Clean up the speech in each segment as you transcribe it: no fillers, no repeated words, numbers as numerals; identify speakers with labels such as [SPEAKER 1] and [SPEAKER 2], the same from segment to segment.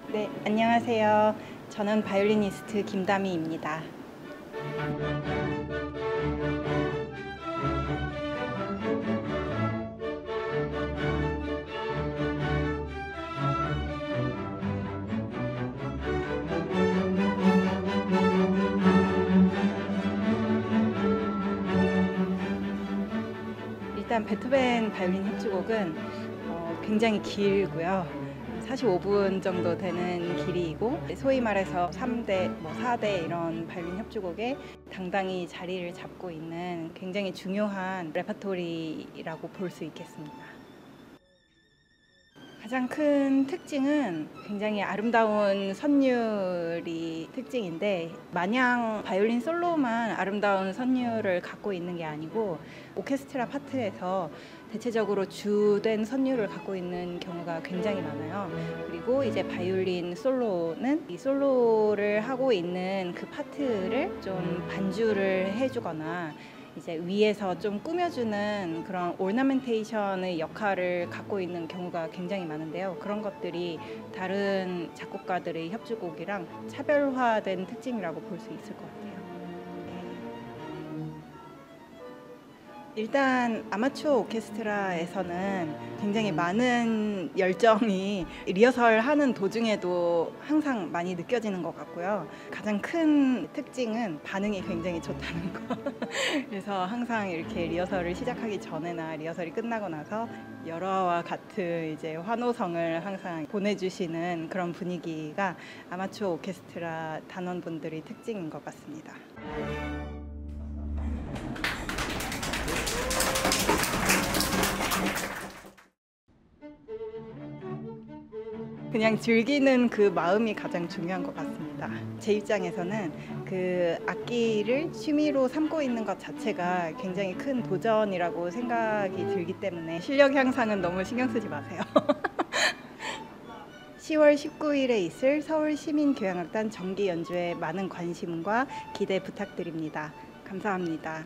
[SPEAKER 1] 네, 안녕하세요. 저는 바이올리니스트 김다미입니다. 일단 베토벤 바이올린 협주곡은 굉장히 길고요. 45분 정도 되는 길이이고, 소위 말해서 3대, 4대 이런 바이올린 협주곡에 당당히 자리를 잡고 있는 굉장히 중요한 레퍼토리라고 볼 수 있겠습니다. 가장 큰 특징은 굉장히 아름다운 선율이 특징인데, 마냥 바이올린 솔로만 아름다운 선율을 갖고 있는 게 아니고 오케스트라 파트에서 대체적으로 주된 선율을 갖고 있는 경우가 굉장히 많아요. 그리고 이제 바이올린 솔로는 이 솔로를 하고 있는 그 파트를 좀 반주를 해주거나 이제 위에서 좀 꾸며주는 그런 오르나멘테이션의 역할을 갖고 있는 경우가 굉장히 많은데요. 그런 것들이 다른 작곡가들의 협주곡이랑 차별화된 특징이라고 볼 수 있을 것 같아요. 일단 아마추어 오케스트라에서는 굉장히 많은 열정이 리허설 하는 도중에도 항상 많이 느껴지는 것 같고요. 가장 큰 특징은 반응이 굉장히 좋다는 거. 그래서 항상 이렇게 리허설을 시작하기 전에나 리허설이 끝나고 나서 열화와 같은 이제 환호성을 항상 보내주시는 그런 분위기가 아마추어 오케스트라 단원분들의 특징인 것 같습니다. 그냥 즐기는 그 마음이 가장 중요한 것 같습니다. 제 입장에서는 그 악기를 취미로 삼고 있는 것 자체가 굉장히 큰 도전이라고 생각이 들기 때문에 실력 향상은 너무 신경 쓰지 마세요. 10월 19일에 있을 서울시민교향악단 정기 연주에 많은 관심과 기대 부탁드립니다. 감사합니다.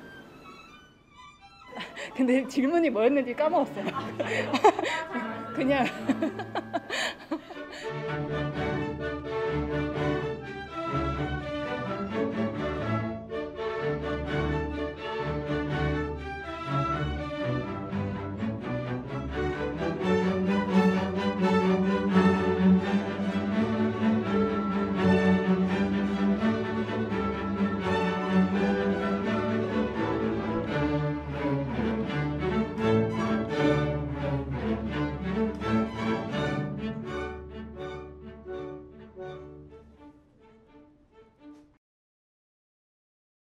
[SPEAKER 1] 근데 질문이 뭐였는지 까먹었어요. 그냥